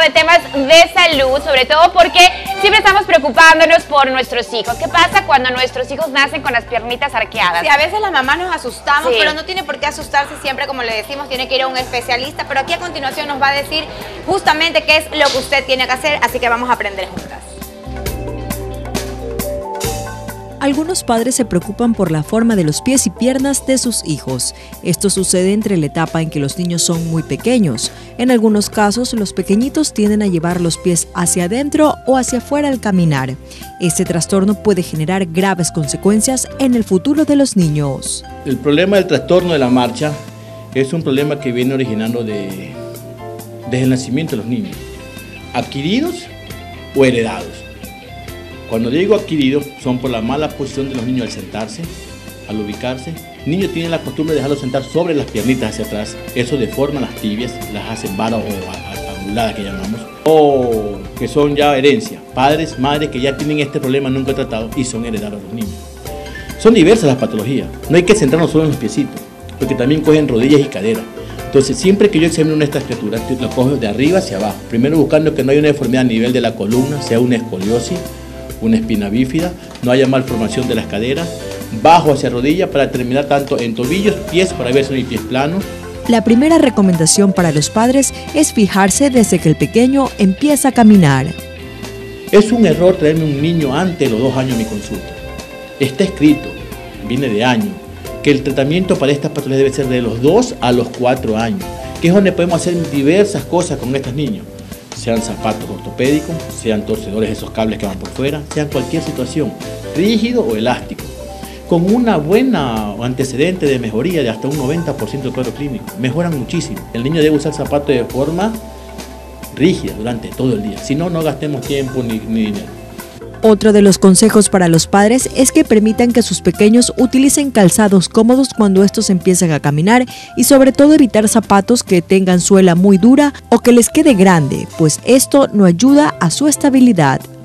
de temas de salud, sobre todo porque siempre estamos preocupándonos por nuestros hijos. ¿Qué pasa cuando nuestros hijos nacen con las piernitas arqueadas? Sí, a veces las mamás nos asustamos, Sí. pero no tiene por qué asustarse siempre, como le decimos, tiene que ir a un especialista, pero aquí a continuación nos va a decir justamente qué es lo que usted tiene que hacer, así que vamos a aprender juntas. Algunos padres se preocupan por la forma de los pies y piernas de sus hijos. Esto sucede entre la etapa en que los niños son muy pequeños. En algunos casos, los pequeñitos tienden a llevar los pies hacia adentro o hacia afuera al caminar. Este trastorno puede generar graves consecuencias en el futuro de los niños. El problema del trastorno de la marcha es un problema que viene originando desde el nacimiento de los niños, adquiridos o heredados. Cuando digo adquiridos, son por la mala posición de los niños al sentarse, al ubicarse. El niño tiene la costumbre de dejarlos sentar sobre las piernitas hacia atrás. Eso deforma las tibias, las hace varas o anguladas que llamamos. O que son ya herencia. Padres, madres que ya tienen este problema nunca tratado y son heredados a los niños. Son diversas las patologías. No hay que centrarnos solo en los piecitos, porque también cogen rodillas y caderas. Entonces, siempre que yo examino una de estas criaturas, lo cojo de arriba hacia abajo. Primero buscando que no haya una deformidad a nivel de la columna, sea una escoliosis, una espina bífida, no haya malformación de las caderas, bajo hacia rodilla para terminar tanto en tobillos, pies, para ver si no hay pies planos. La primera recomendación para los padres es fijarse desde que el pequeño empieza a caminar. Es un error traerme un niño antes de los 2 años a mi consulta. Está escrito, viene de año, que el tratamiento para estas patologías debe ser de los 2 a los 4 años, que es donde podemos hacer diversas cosas con estos niños. Sean zapatos ortopédicos, sean torcedores de esos cables que van por fuera, sean cualquier situación, rígido o elástico, con una buena antecedente de mejoría de hasta un 90% del cuadro clínico. Mejoran muchísimo. El niño debe usar zapatos de forma rígida durante todo el día, si no, no gastemos tiempo ni dinero. Otro de los consejos para los padres es que permitan que sus pequeños utilicen calzados cómodos cuando estos empiezan a caminar y sobre todo evitar zapatos que tengan suela muy dura o que les quede grande, pues esto no ayuda a su estabilidad.